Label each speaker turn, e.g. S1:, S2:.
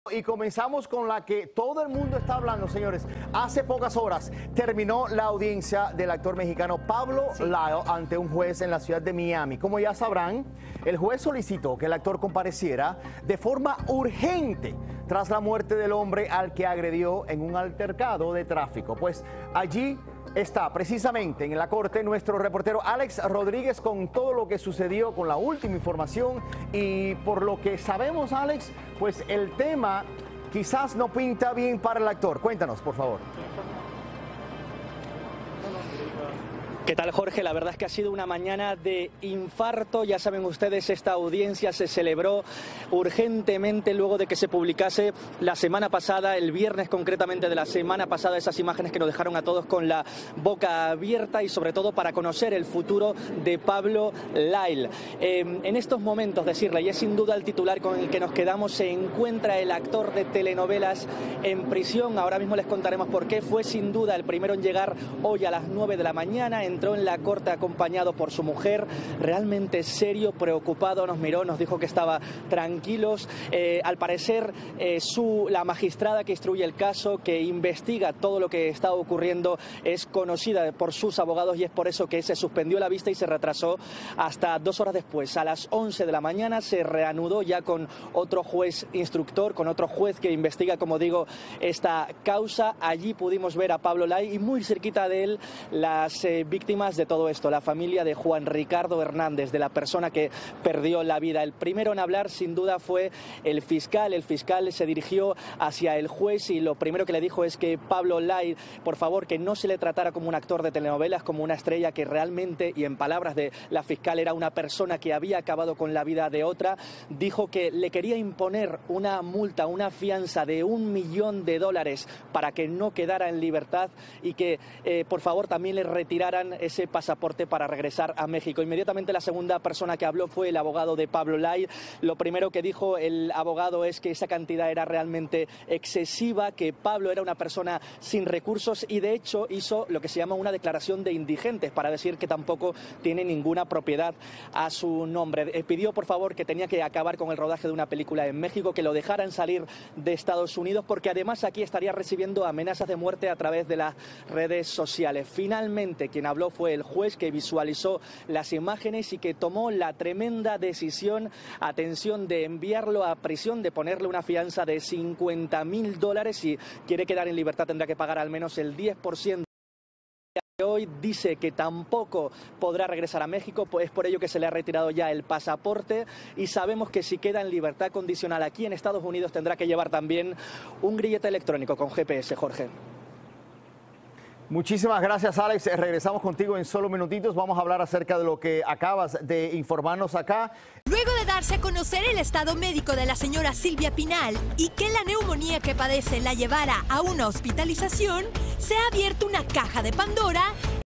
S1: Y comenzamos con la que todo el mundo está hablando, señores. Hace pocas horas terminó la audiencia del actor mexicano Pablo Lyle ante un juez en la ciudad de Miami. Como ya sabrán, el juez solicitó que el actor compareciera de forma urgente tras la muerte del hombre al que agredió en un altercado de tráfico. Pues allí está precisamente en la corte nuestro reportero Alex Rodríguez con todo lo que sucedió, con la última información. Y por lo que sabemos, Alex, pues el tema quizás no pinta bien para el actor. Cuéntanos, por favor.
S2: ¿Qué tal, Jorge? La verdad es que ha sido una mañana de infarto. Ya saben ustedes, esta audiencia se celebró urgentemente luego de que se publicase la semana pasada, el viernes concretamente de la semana pasada, esas imágenes que nos dejaron a todos con la boca abierta y sobre todo para conocer el futuro de Pablo Lyle. En estos momentos, decirle, y es sin duda el titular con el que nos quedamos, se encuentra el actor de telenovelas en prisión. Ahora mismo les contaremos por qué. Fue sin duda el primero en llegar hoy a las 9 de la mañana. Entró en la corte acompañado por su mujer, realmente serio, preocupado, nos miró, nos dijo que estaba tranquilos. Al parecer, la magistrada que instruye el caso, que investiga todo lo que está ocurriendo, es conocida por sus abogados y es por eso que se suspendió la vista y se retrasó hasta 2 horas después. A las 11 de la mañana se reanudó ya con otro juez instructor, con otro juez que investiga, como digo, esta causa. Allí pudimos ver a Pablo Lyle y muy cerquita de él las víctimas de todo esto, la familia de Juan Ricardo Hernández, de la persona que perdió la vida. El primero en hablar sin duda fue el fiscal. El fiscal se dirigió hacia el juez y lo primero que le dijo es que Pablo Lyle, por favor, que no se le tratara como un actor de telenovelas, como una estrella, que realmente, y en palabras de la fiscal, era una persona que había acabado con la vida de otra. Dijo que le quería imponer una multa, una fianza de $1 millón para que no quedara en libertad y que por favor también le retiraran ese pasaporte para regresar a México. Inmediatamente la segunda persona que habló fue el abogado de Pablo Lyle. Lo primero que dijo el abogado es que esa cantidad era realmente excesiva, que Pablo era una persona sin recursos y de hecho hizo lo que se llama una declaración de indigentes para decir que tampoco tiene ninguna propiedad a su nombre. Pidió por favor que tenía que acabar con el rodaje de una película en México, que lo dejaran salir de Estados Unidos porque además aquí estaría recibiendo amenazas de muerte a través de las redes sociales. Finalmente quien habló fue el juez, que visualizó las imágenes y que tomó la tremenda decisión, atención, de enviarlo a prisión, de ponerle una fianza de $50.000. Si quiere quedar en libertad tendrá que pagar al menos el 10%. Hoy dice que tampoco podrá regresar a México, pues es por ello que se le ha retirado ya el pasaporte y sabemos que si queda en libertad condicional aquí en Estados Unidos tendrá que llevar también un grillete electrónico con GPS, Jorge.
S1: Muchísimas gracias, Alex. Regresamos contigo en solo minutitos. Vamos a hablar acerca de lo que acabas de informarnos acá.
S3: Luego de darse a conocer el estado médico de la señora Silvia Pinal y que la neumonía que padece la llevara a una hospitalización, se ha abierto una caja de Pandora